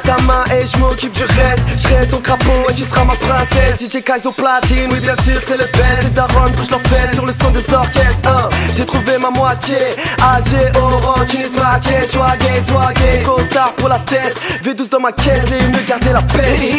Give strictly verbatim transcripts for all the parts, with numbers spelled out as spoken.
ta main et je m'occupe du reste. Je serai ton crapaud et tu seras ma princesse. D J Kaizo platine, oui bien sûr c'est le best. Les darons bouge leur fesse sur le son des orchestres, hein. J'ai trouvé ma moitié, A G, Oran, Tunis, Marrakech. Sois gay, sois gay, co-star pour la tête. V douze dans ma caisse et me garder la pêche.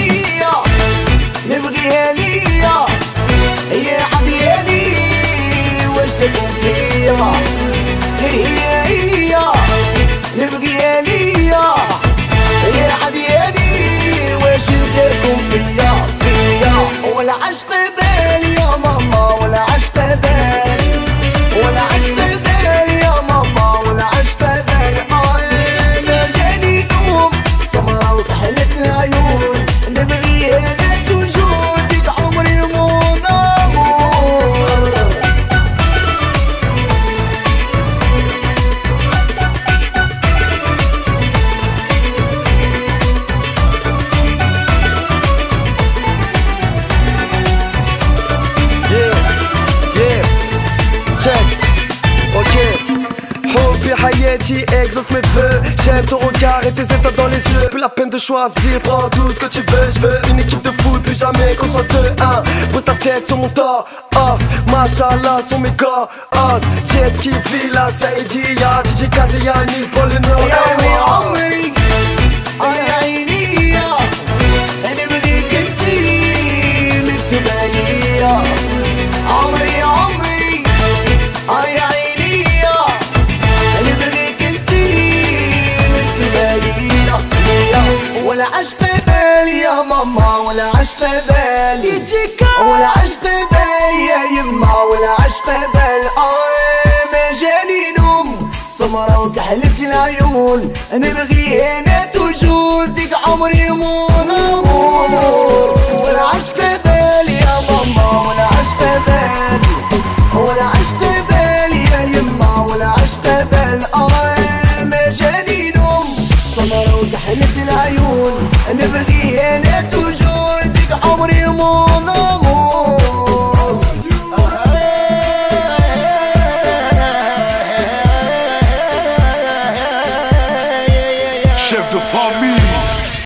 نبغيها ليا هي عديالي واش تكون فيا هي هي نبغيها ليا هي عديالي واش تكون فيا فيا ولا عشق بالي يا ماما ولا عشق بالي ولا عشق بالي يا ماما ولا عشق بالي آه ما جاني نوم سمرة وكحلت العيون نبغيها Hayati exauce mes vœux. J'aime ton regard et tes étoiles dans les yeux. Plus la peine de choisir, prends tout ce que tu veux. Je veux une équipe de foot, plus jamais qu'on soit deux, un. Pose ta tête sur mon torse, Machallah sur mes corps, os. Jet ski, Villa, Saïdia, D J Kazianis, prends le nom. ولا عشق بالي يا ماما ولا عشق بالي ولا عشق بالي يا يما ولا عشق بالي آه ما جاني نوم سمرة وكحلت العيون نبغي هنا وجودك عمري مو نمور ولا عشق بالي يا ماما ولا عشق بالي ولا عشق بالي يا يما ولا عشق بالي آه ما جاني نوم سمرة وكحلت العيون نبغي هنا وجودك عمري مو نمور Chef de famille